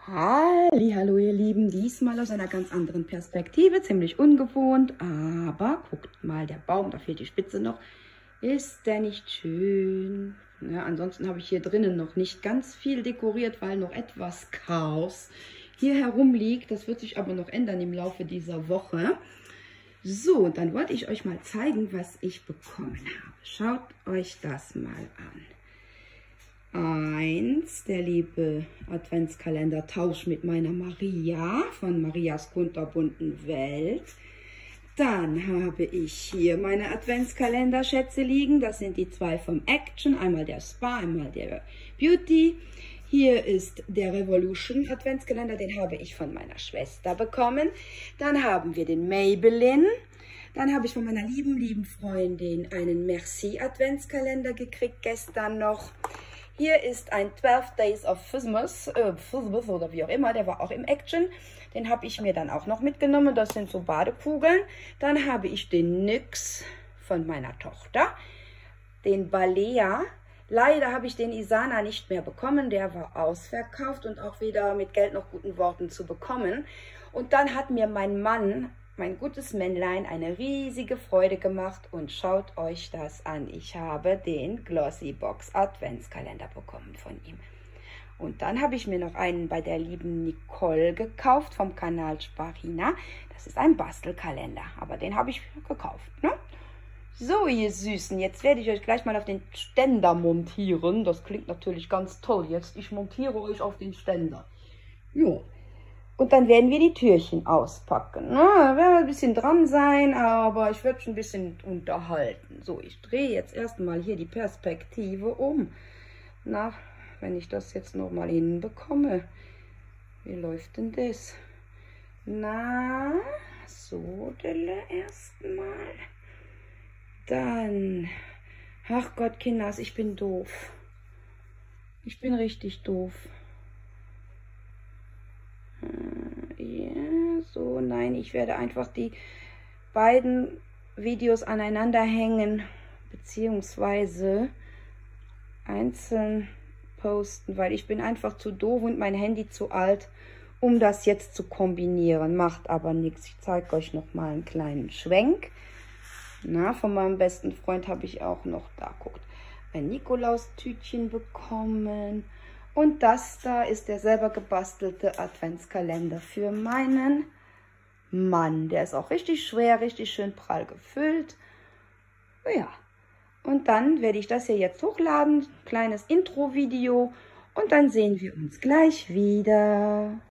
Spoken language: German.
Hallo ihr Lieben, diesmal aus einer ganz anderen Perspektive, ziemlich ungewohnt, aber guckt mal, der Baum, da fehlt die Spitze noch, ist der nicht schön? Ja, ansonsten habe ich hier drinnen noch nicht ganz viel dekoriert, weil noch etwas Chaos hier herumliegt. Das wird sich aber noch ändern im Laufe dieser Woche. So, dann wollte ich euch mal zeigen, was ich bekommen habe. Schaut euch das mal an. Der liebe Adventskalender Tausch mit meiner Maria von Marias kunterbunten Welt. Dann habe ich hier meine Adventskalenderschätze liegen. Das sind die zwei vom Action, einmal der Spa, einmal der Beauty. Hier ist der Revolution Adventskalender, den habe ich von meiner Schwester bekommen. Dann haben wir den Maybelline. Dann habe ich von meiner lieben Freundin einen Merci Adventskalender gekriegt, gestern noch. Hier ist ein 12 Days of Christmas oder wie auch immer, der war auch im Action. Den habe ich mir dann auch noch mitgenommen, das sind so Badekugeln. Dann habe ich den NYX von meiner Tochter, den Balea. Leider habe ich den Isana nicht mehr bekommen, der war ausverkauft und auch weder mit Geld noch guten Worten zu bekommen. Und dann hat mir mein Mann, mein gutes Männlein, eine riesige Freude gemacht und schaut euch das an. Ich habe den Glossy Box Adventskalender bekommen von ihm. Und dann habe ich mir noch einen bei der lieben Nicole gekauft vom Kanal Sparina. Das ist ein Bastelkalender, aber den habe ich gekauft, ne? So, ihr Süßen, jetzt werde ich euch gleich mal auf den Ständer montieren. Das klingt natürlich ganz toll jetzt. Ich montiere euch auf den Ständer. Jo. Und dann werden wir die Türchen auspacken. Da werden wir ein bisschen dran sein, aber ich werde schon ein bisschen unterhalten. So, ich drehe jetzt erstmal hier die Perspektive um. Na, wenn ich das jetzt nochmal hinbekomme. Wie läuft denn das? Na, so erstmal. Dann, ach Gott, Kinders, ich bin doof. Ich bin richtig doof. Ja, so, nein, ich werde einfach die beiden Videos aneinander hängen, beziehungsweise einzeln posten, weil ich bin einfach zu doof und mein Handy zu alt, um das jetzt zu kombinieren. Macht aber nichts. Ich zeige euch noch mal einen kleinen Schwenk. Na, von meinem besten Freund habe ich auch noch, da guckt, ein Nikolaustütchen bekommen. Und das da ist der selber gebastelte Adventskalender für meinen Mann. Der ist auch richtig schwer, richtig schön prall gefüllt. Ja, und dann werde ich das hier jetzt hochladen, kleines Intro-Video. Und dann sehen wir uns gleich wieder.